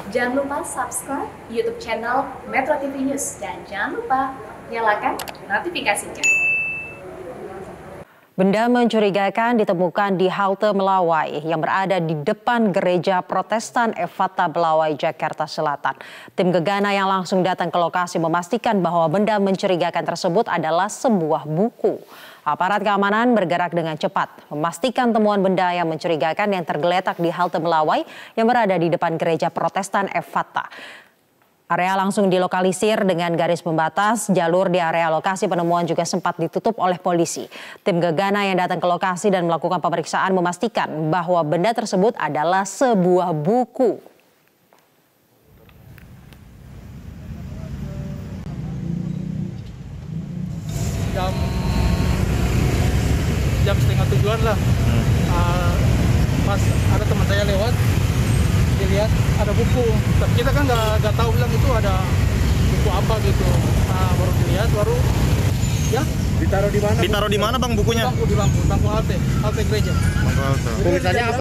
Jangan lupa subscribe YouTube channel Metro TV News dan jangan lupa nyalakan notifikasinya. Benda mencurigakan ditemukan di halte Melawai yang berada di depan Gereja Protestan Efata Melawai, Jakarta Selatan. Tim Gegana yang langsung datang ke lokasi memastikan bahwa benda mencurigakan tersebut adalah sebuah buku. Aparat keamanan bergerak dengan cepat, memastikan temuan benda yang mencurigakan yang tergeletak di halte Melawai yang berada di depan Gereja Protestan Efata. Area langsung dilokalisir dengan garis pembatas. Jalur di area lokasi penemuan juga sempat ditutup oleh polisi. Tim Gegana yang datang ke lokasi dan melakukan pemeriksaan memastikan bahwa benda tersebut adalah sebuah buku. Jam setengah tujuan lah. Pas ada teman saya lewat, dilihat ada buku, tapi kita kan nggak tahu bilang itu ada buku apa gitu. Nah, baru dilihat, baru ya Ditaruh di mana? Ditaruh di mana bang bukunya? di bangku halte gereja. Tulisannya apa?